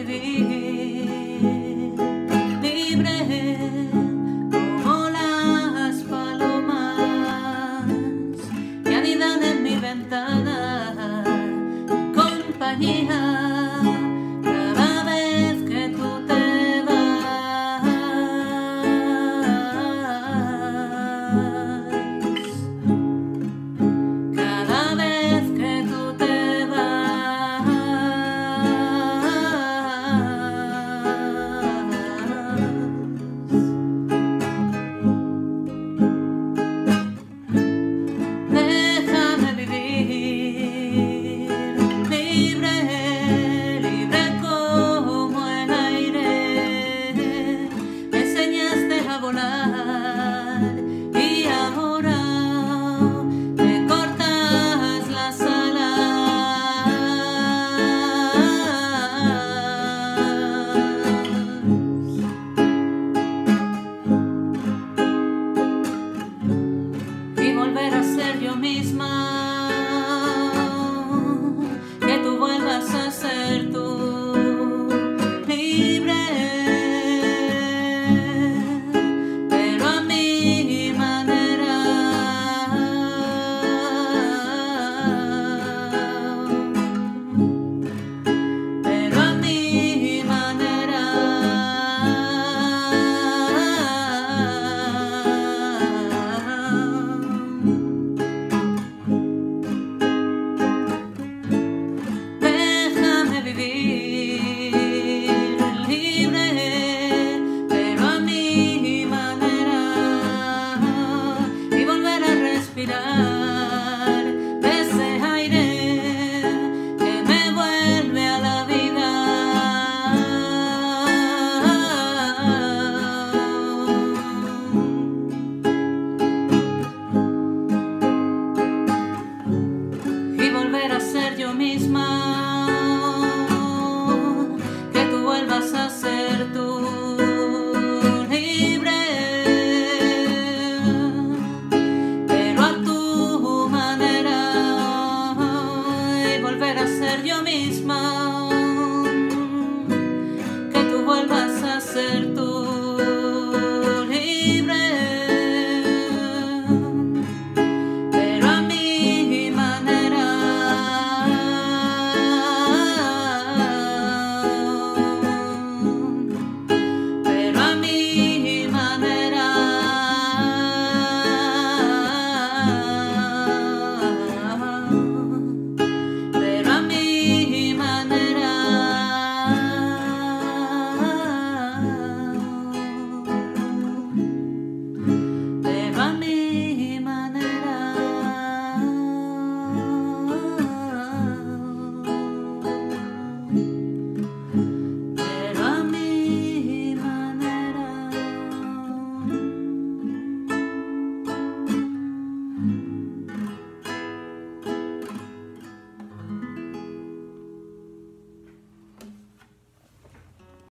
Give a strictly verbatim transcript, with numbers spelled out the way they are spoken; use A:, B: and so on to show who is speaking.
A: vivir libre como las palomas que anidan en mi ventana, compañía. Y ahora me cortas las alas. Y volver a ser yo misma, que tú vuelvas a ser tú. Respirar ese aire que me vuelve a la vida. Y volver a ser yo misma, que tú vuelvas a ser tú. Volver a ser yo misma.